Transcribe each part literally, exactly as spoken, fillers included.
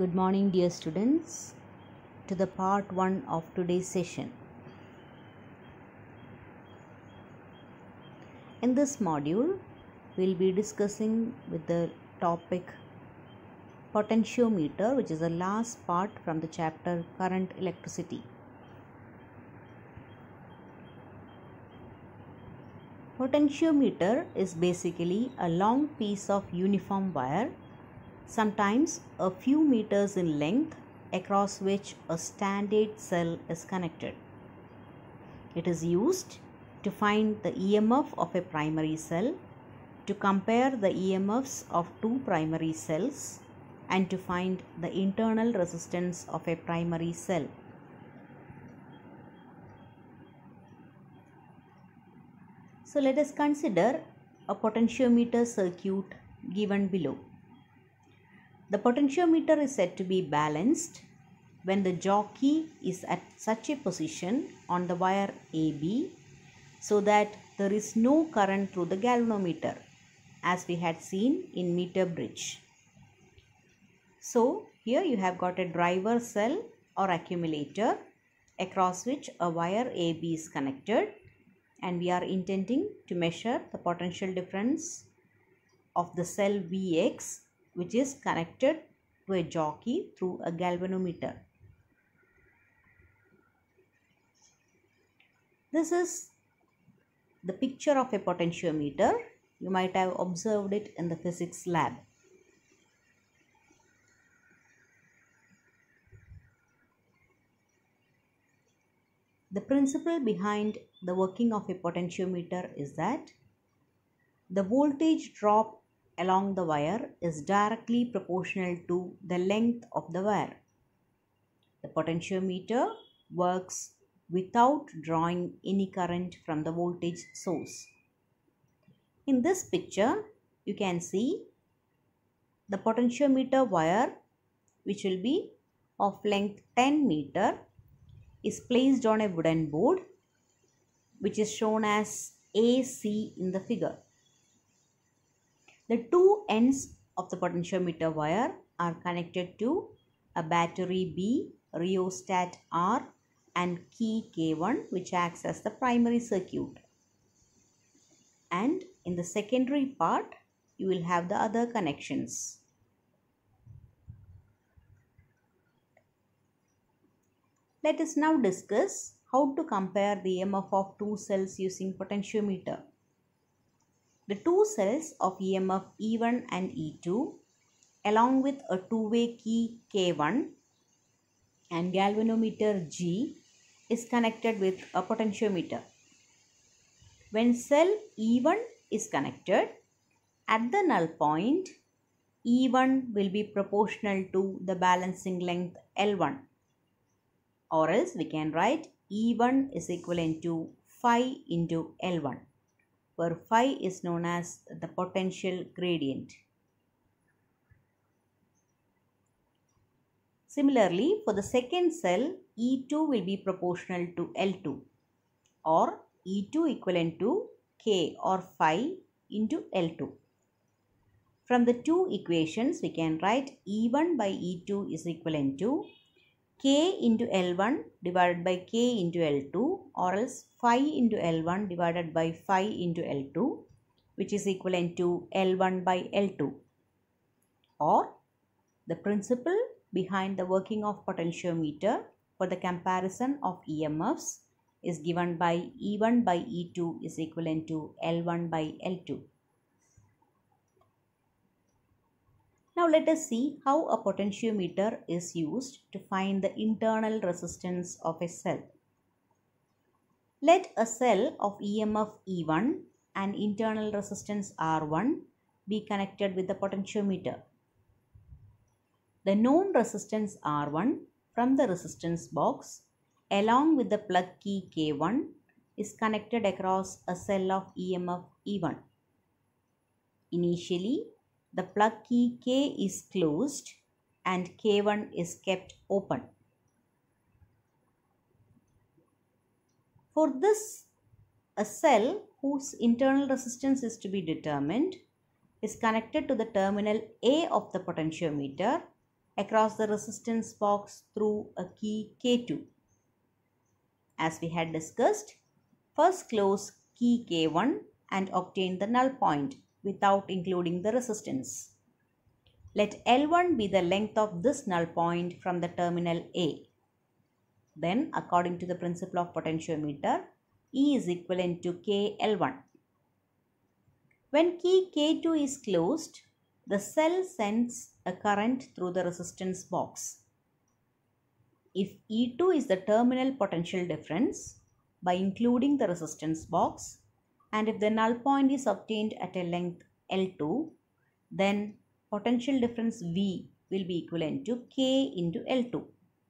Good morning, dear students, to the part one of today's session. In this module, we'll be discussing with the topic potentiometer, which is the last part from the chapter current electricity. Potentiometer is basically a long piece of uniform wire, sometimes a few meters in length, across which a standard cell is connected. It is used to find the E M F of a primary cell, to compare the E M Fs of two primary cells, and to find the internal resistance of a primary cell. So let us consider a potentiometer circuit given below. The potentiometer is said to be balanced when the jockey is at such a position on the wire A B so that there is no current through the galvanometer, as we had seen in meter bridge. So here you have got a driver cell or accumulator across which a wire A B is connected, and we are intending to measure the potential difference of the cell V X, which is connected to a jockey through a galvanometer. This is the picture of a potentiometer. You might have observed it in the physics lab. The principle behind the working of a potentiometer is that the voltage drop along the wire is directly proportional to the length of the wire. The potentiometer works without drawing any current from the voltage source. In this picture, you can see the potentiometer wire, which will be of length ten meter, is placed on a wooden board, which is shown as A C in the figure. The two ends of the potentiometer wire are connected to a battery B, rheostat R, and key K one, which acts as the primary circuit. And in the secondary part, you will have the other connections. Let us now discuss how to compare the E M F of two cells using potentiometer. The two cells of E M F E one and E two, along with a two-way key K one and galvanometer G, is connected with a potentiometer. When cell E one is connected, at the null point, E one will be proportional to the balancing length L one. Or else we can write E one is equivalent to phi into L one, where phi is known as the potential gradient. Similarly, for the second cell, E two will be proportional to L two, or E two equivalent to K or phi into L two. From the two equations, we can write E one by E two is equivalent to K into L one divided by K into L two, or else phi into L one divided by phi into L two, which is equivalent to L one by L two. Or the principle behind the working of potentiometer for the comparison of E M Fs is given by E one by E two is equivalent to L one by L two. Now let us see how a potentiometer is used to find the internal resistance of a cell. Let a cell of E M F E one and internal resistance R one be connected with the potentiometer. The known resistance R one from the resistance box along with the plug key K one is connected across a cell of E M F E one. Initially, the plug key K is closed and K one is kept open. For this, a cell whose internal resistance is to be determined is connected to the terminal A of the potentiometer across the resistance box through a key K two. As we had discussed, first close key K one and obtain the null point without including the resistance. Let L one be the length of this null point from the terminal A. Then, according to the principle of potentiometer, E is equivalent to K L one. When key K two is closed, the cell sends a current through the resistance box. If E two is the terminal potential difference by including the resistance box, and if the null point is obtained at a length L two, then potential difference V will be equivalent to K into L two.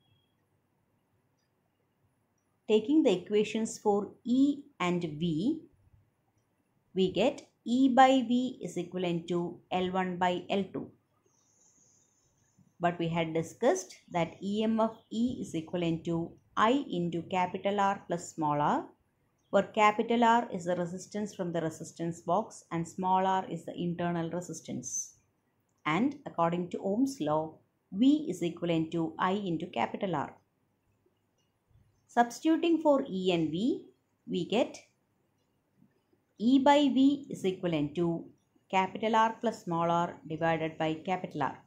Taking the equations for E and V, we get E by V is equivalent to L one by L two. But we had discussed that E M F E is equivalent to I into capital R plus small r, where capital R is the resistance from the resistance box and small r is the internal resistance. And according to Ohm's law, V is equivalent to I into capital R. Substituting for E and V, we get E by V is equivalent to capital R plus small r divided by capital R.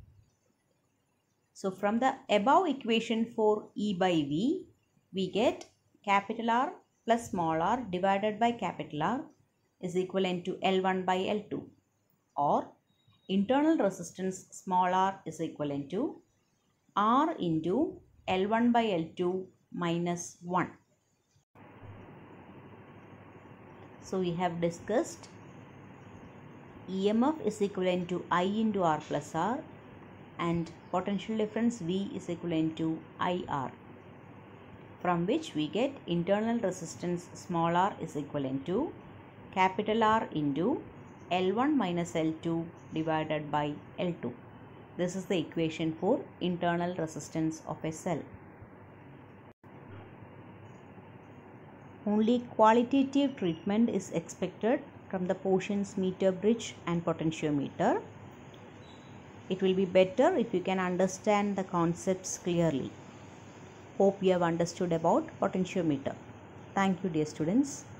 So from the above equation for E by V, we get capital R plus small r divided by capital R is equivalent to L one by L two, or internal resistance small r is equivalent to R into L one by L two minus one. So we have discussed E M F is equivalent to I into R plus R and potential difference V is equivalent to I R, from which we get internal resistance small r is equivalent to capital R into L one minus L two divided by L two. This is the equation for internal resistance of a cell. Only qualitative treatment is expected from the portions meter bridge and potentiometer. It will be better if you can understand the concepts clearly. Hope you have understood about potentiometer. Thank you, dear students.